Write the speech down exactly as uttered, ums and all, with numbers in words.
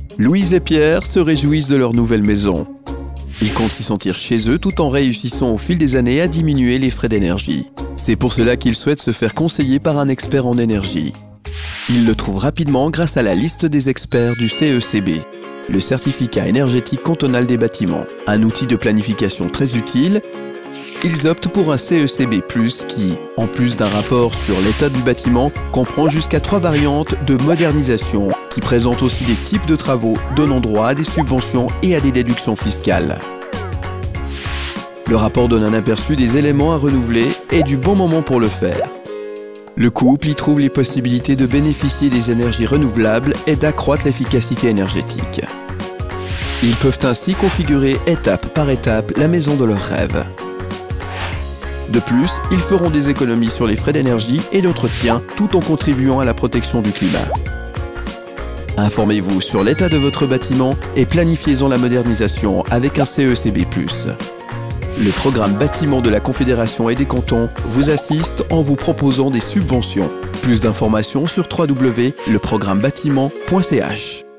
Louise et Pierre se réjouissent de leur nouvelle maison. Ils comptent s'y sentir chez eux tout en réussissant au fil des années à diminuer les frais d'énergie. C'est pour cela qu'ils souhaitent se faire conseiller par un expert en énergie. Ils le trouvent rapidement grâce à la liste des experts du C E C B, le certificat énergétique cantonal des bâtiments, un outil de planification très utile. Ils optent pour un C E C B plus, qui, en plus d'un rapport sur l'état du bâtiment, comprend jusqu'à trois variantes de modernisation qui présentent aussi des types de travaux donnant droit à des subventions et à des déductions fiscales. Le rapport donne un aperçu des éléments à renouveler et du bon moment pour le faire. Le couple y trouve les possibilités de bénéficier des énergies renouvelables et d'accroître l'efficacité énergétique. Ils peuvent ainsi configurer étape par étape la maison de leurs rêves. De plus, ils feront des économies sur les frais d'énergie et d'entretien tout en contribuant à la protection du climat. Informez-vous sur l'état de votre bâtiment et planifiez-en la modernisation avec un C E C B plus. Le programme bâtiment de la Confédération et des cantons vous assiste en vous proposant des subventions. Plus d'informations sur w w w point le programme bâtiment point c h.